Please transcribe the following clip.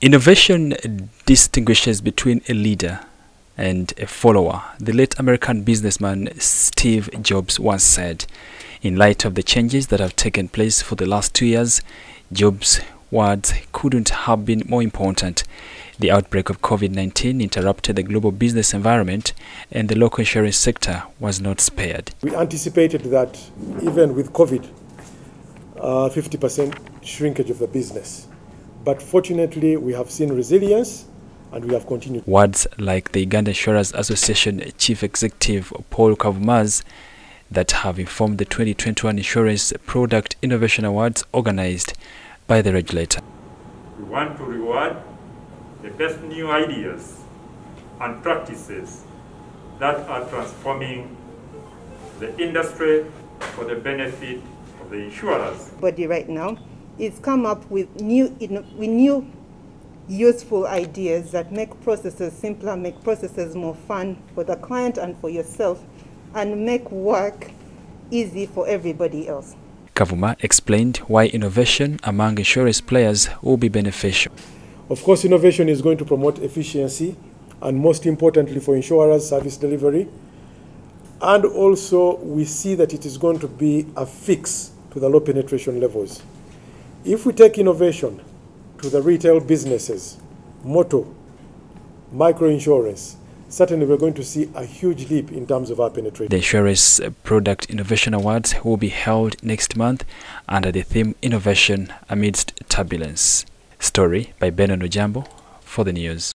Innovation distinguishes between a leader and a follower, the late American businessman Steve Jobs once said. In light of the changes that have taken place for the last 2 years, Jobs' words couldn't have been more important. The outbreak of COVID-19 interrupted the global business environment, and the local insurance sector was not spared. We anticipated that even with COVID, 50% shrinkage of the business. But fortunately, we have seen resilience and we have continued. Words like the Uganda Insurers Association Chief Executive Paul Kavumaz that have informed the 2021 Insurance Product Innovation Awards organized by the regulator. We want to reward the best new ideas and practices that are transforming the industry for the benefit of the insurers. Body right now is come up with new useful ideas that make processes simpler, make processes more fun for the client and for yourself, and make work easy for everybody else. Kavuma explained why innovation among insurance players will be beneficial. Of course, innovation is going to promote efficiency and, most importantly, for insurers, service delivery. And also, we see that it is going to be a fix to the low penetration levels. If we take innovation to the retail businesses, motor, microinsurance, certainly we're going to see a huge leap in terms of our penetration. The Insurance Product Innovation Awards will be held next month under the theme Innovation Amidst Turbulence. Story by Benon Ojambo for the news.